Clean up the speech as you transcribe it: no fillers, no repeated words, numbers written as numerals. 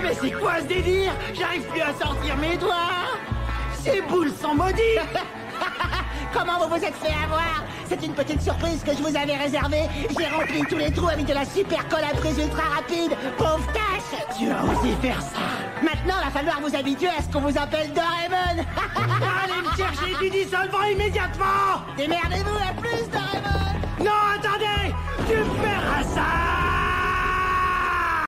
Mais c'est quoi ce délire? J'arrive plus à sortir mes doigts. Ces boules sont maudites. Comment vous vous êtes fait avoir? C'est une petite surprise que je vous avais réservée. J'ai rempli tous les trous avec de la super colle à prise ultra rapide. Pauvre tâche. Tu as osé faire ça. Maintenant, va falloir vous habituer à ce qu'on vous appelle Doraemon. Allez me chercher du dissolvant immédiatement. Démerdez-vous,